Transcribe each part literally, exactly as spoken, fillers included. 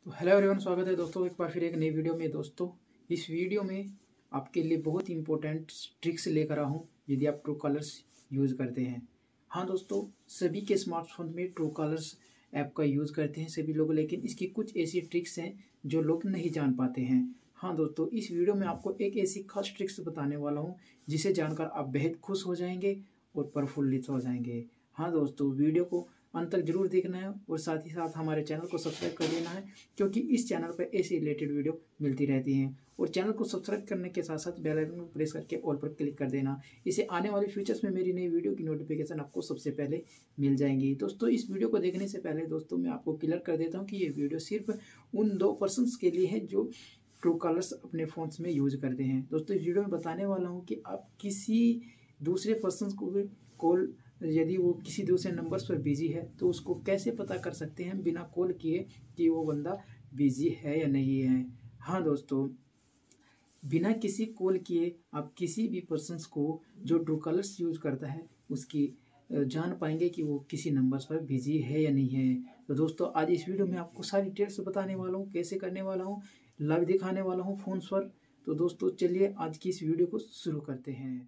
तो hello everyone, स्वागत है दोस्तों एक बार फिर एक नई वीडियो में। दोस्तों इस वीडियो में आपके लिए बहुत ही इंपॉर्टेंट ट्रिक्स लेकर आया हूँ यदि आप ट्रू कलर्स यूज़ करते हैं। हाँ दोस्तों, सभी के स्मार्टफोन में ट्रू कलर्स ऐप का यूज़ करते हैं सभी लोग, लेकिन इसकी कुछ ऐसी ट्रिक्स हैं जो लोग नहीं जान पाते हैं। हाँ दोस्तों, इस वीडियो में आपको एक ऐसी खास ट्रिक्स बताने वाला हूँ जिसे जानकर आप बेहद खुश हो जाएंगे और प्रफुल्लित हो जाएंगे। हाँ दोस्तों, वीडियो को अंत तक जरूर देखना है और साथ ही साथ हमारे चैनल को सब्सक्राइब कर लेना है, क्योंकि इस चैनल पर ऐसी रिलेटेड वीडियो मिलती रहती हैं। और चैनल को सब्सक्राइब करने के साथ साथ बेल आइकन को प्रेस करके ऑल पर क्लिक कर देना। इससे आने वाले फ्यूचर्स में मेरी नई वीडियो की नोटिफिकेशन आपको सबसे पहले मिल जाएंगी। दोस्तों इस वीडियो को देखने से पहले दोस्तों मैं आपको क्लियर कर देता हूँ कि ये वीडियो सिर्फ उन दो पर्सनस के लिए है जो ट्रू कलर्स अपने फ़ोन्स में यूज करते हैं। दोस्तों इस वीडियो में बताने वाला हूँ कि आप किसी दूसरे पर्सन को भी कॉल, यदि वो किसी दूसरे नंबर्स पर बिजी है तो उसको कैसे पता कर सकते हैं बिना कॉल किए कि वो बंदा बिजी है या नहीं है। हाँ दोस्तों, बिना किसी कॉल किए आप किसी भी पर्सन्स को जो ट्रू कलर्स यूज करता है उसकी जान पाएंगे कि वो किसी नंबर्स पर बिजी है या नहीं है। तो दोस्तों आज इस वीडियो में आपको सारी डिटेल्स बताने वाला हूँ, कैसे करने वाला हूँ, लाइव दिखाने वाला हूँ फोन पर। तो दोस्तों चलिए आज की इस वीडियो को शुरू करते हैं।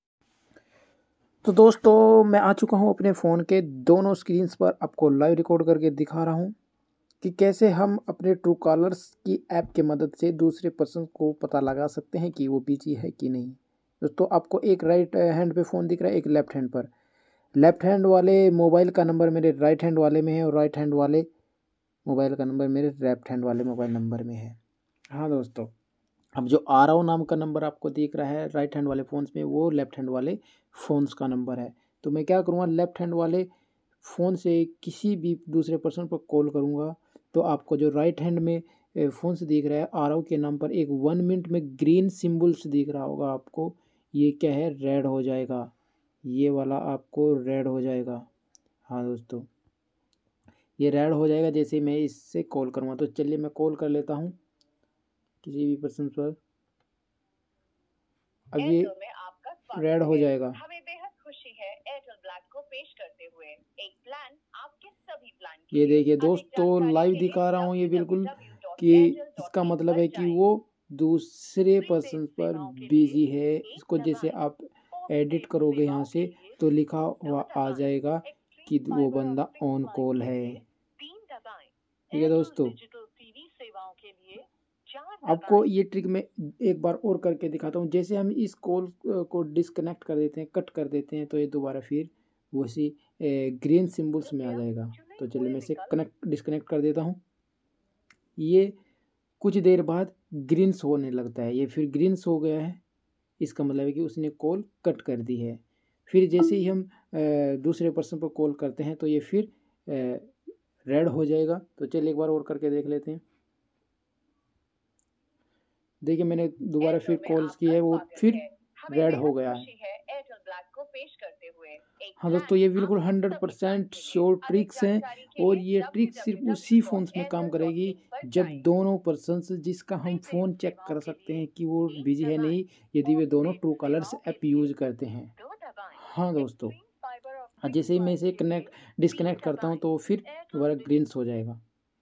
तो दोस्तों मैं आ चुका हूं अपने फ़ोन के दोनों स्क्रीन्स पर, आपको लाइव रिकॉर्ड करके दिखा रहा हूं कि कैसे हम अपने ट्रू कॉलर्स की ऐप की मदद से दूसरे पर्सन को पता लगा सकते हैं कि वो बिजी है कि नहीं। दोस्तों आपको एक राइट हैंड पे फ़ोन दिख रहा है, एक लेफ्ट हैंड पर। लेफ्ट हैंड वाले मोबाइल का नंबर मेरे राइट हैंड वाले में है और राइट हैंड वाले मोबाइल का नंबर मेरे लेफ्ट हैंड वाले मोबाइल नंबर में है। हाँ दोस्तों, अब जो आरव नाम का नंबर आपको दिख रहा है राइट हैंड वाले फ़ोन्स में, वो लेफ्ट हैंड वाले फ़ोन्स का नंबर है। तो मैं क्या करूँगा, लेफ्ट हैंड वाले फ़ोन से किसी भी दूसरे पर्सन पर कॉल करूँगा तो आपको जो राइट हैंड में फ़ोन से दिख रहा है आरव के नाम पर एक वन मिनट में ग्रीन सिम्बल्स दिख रहा होगा आपको। ये क्या है, रेड हो जाएगा, ये वाला आपको रेड हो जाएगा। हाँ दोस्तों, ये रेड हो जाएगा जैसे मैं इससे कॉल करूँगा। तो चलिए मैं कॉल कर लेता हूँ किसी भी पर्सन पर। अब ये रेड हो जाएगा। हमें बेहद खुशी है एयरटेल ब्लैक को पेश करते हुए एक प्लान आपके सभी प्लान ये देखिए दोस्तों लाइव दिखा रहा हूँ ये बिल्कुल, कि इसका मतलब है कि वो दूसरे पर्सन पर बिजी है। इसको जैसे आप एडिट करोगे यहाँ से तो लिखा हुआ आ जाएगा कि वो बंदा ऑन कॉल है। ठीक है दोस्तों, आपको ये ट्रिक मैं एक बार और करके दिखाता हूँ। जैसे हम इस कॉल को डिस्कनेक्ट कर देते हैं, कट कर देते हैं, तो ये दोबारा फिर वैसी ग्रीन सिंबल्स में आ जाएगा। तो चलिए मैं इसे कनेक्ट डिस्कनेक्ट कर देता हूँ। ये कुछ देर बाद ग्रीन्स होने लगता है, ये फिर ग्रीन्स हो गया है, इसका मतलब है कि उसने कॉल कट कर दी है। फिर जैसे ही हम दूसरे पर्सन पर कॉल करते हैं तो ये फिर रेड हो जाएगा। तो चलिए एक बार और करके देख लेते हैं। देखिए मैंने दोबारा फिर कॉल्स की है, वो फिर रेड हो गया है। हाँ दोस्तों, ये बिल्कुल हंड्रेड परसेंट श्योर ट्रिक्स हैं और ये ट्रिक्स सिर्फ उसी फ़ोन्स में काम करेगी जब दोनों पर्सन्स जिसका हम फ़ोन चेक कर सकते हैं कि वो बिजी है नहीं, यदि वे दोनों ट्रू कलर्स ऐप यूज़ करते हैं। हाँ दोस्तों, जैसे ही मैं इसे कनेक्ट डिस्कनेक्ट करता हूँ तो फिर दोबारा ग्रीन्स हो जाएगा।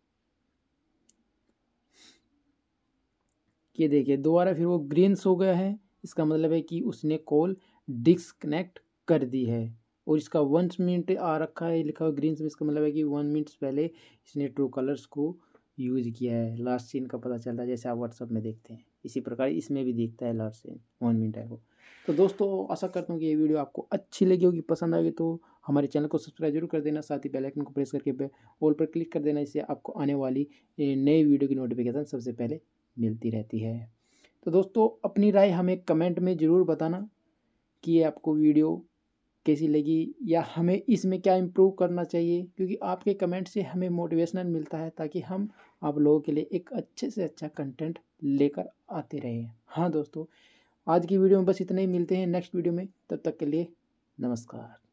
ये देखिए दोबारा फिर वो ग्रीन्स हो गया है, इसका मतलब है कि उसने कॉल डिस्कनेक्ट कर दी है। और इसका वन मिनट आ रखा है लिखा हुआ ग्रीन्स में, इसका मतलब है कि वन मिनट्स पहले इसने ट्रू कलर्स को यूज़ किया है। लास्ट सीन का पता चलता है जैसे आप व्हाट्सअप में देखते हैं, इसी प्रकार इसमें भी दिखता है लास्ट सीन वन मिनट है वो। तो दोस्तों आशा करता हूँ कि ये वीडियो आपको अच्छी लगी होगी, पसंद आएगी तो हमारे चैनल को सब्सक्राइब जरूर कर देना, साथ ही बेल आइकन को प्रेस करके ऑल पर क्लिक कर देना। इससे आपको आने वाली नई वीडियो की नोटिफिकेशन सबसे पहले मिलती रहती है। तो दोस्तों अपनी राय हमें कमेंट में ज़रूर बताना कि ये आपको वीडियो कैसी लगी या हमें इसमें क्या इम्प्रूव करना चाहिए, क्योंकि आपके कमेंट से हमें मोटिवेशनल मिलता है ताकि हम आप लोगों के लिए एक अच्छे से अच्छा कंटेंट लेकर आते रहें। हाँ दोस्तों, आज की वीडियो में बस इतना ही, मिलते हैं नेक्स्ट वीडियो में, तब तक के लिए नमस्कार।